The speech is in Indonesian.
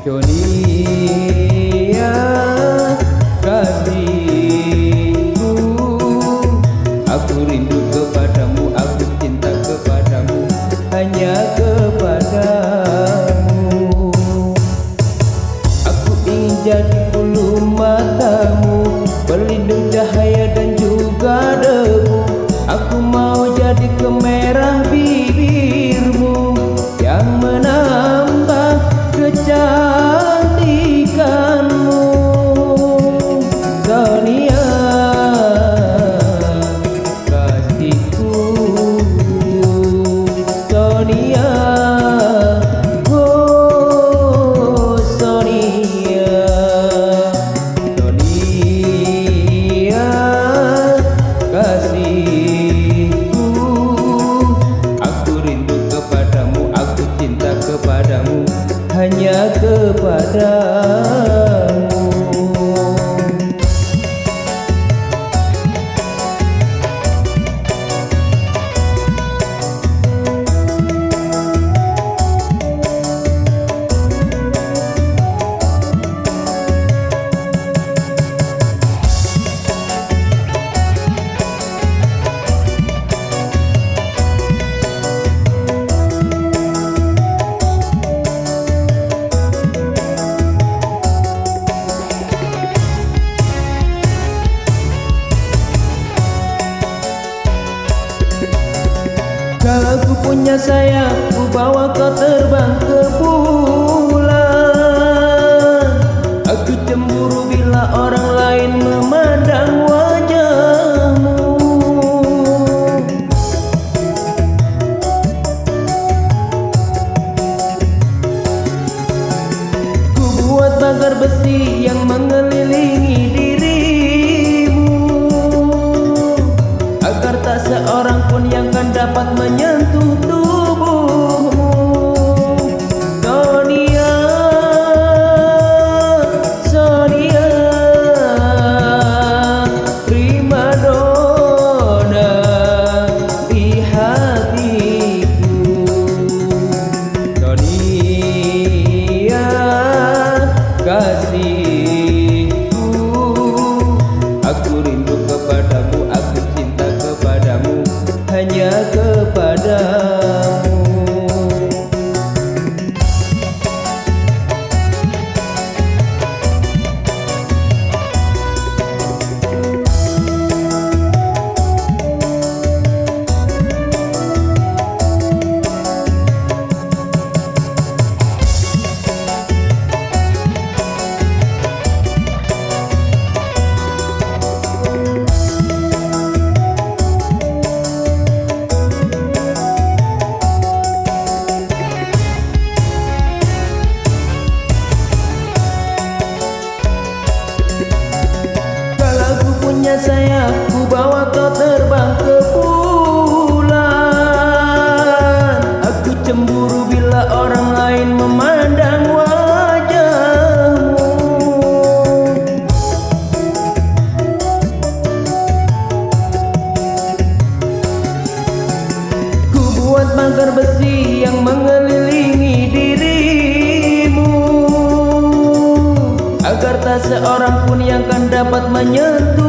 Dunia kasihku, aku rindu kepadamu, aku cinta kepadamu, hanya kepadamu. Aku ingin jadi bulu matamu, pelindung cahaya dan juga debu. Aku mau jadi kemerah bibirmu yang menambah kecantikanmu. Sonia kasihku, Sonia, oh Sonia, Sonia kasihku, aku rindu kepadamu, aku cinta kepadamu, hanya kepadamu. Kalau ku punya sayap, ku bawa kau terbang ke bulan. Aku cemburu bila orang lain memandang wajahmu. Ku buat pagar besi yang mengelilingi dirimu, agar tak seorang pun yang kan dapat menyentuh tubuhmu. Sonia, Sonia, primadona di hatiku. Sonia kasihku, aku rindu kepadamu, aku cinta kepadamu, hanya kepadamu. Sayap, ku bawa kau terbang ke bulan. Aku cemburu bila orang lain memandang wajahmu. Ku buat pagar besi yang mengelilingi dirimu, agar tak seorang pun yang kan dapat menyentuh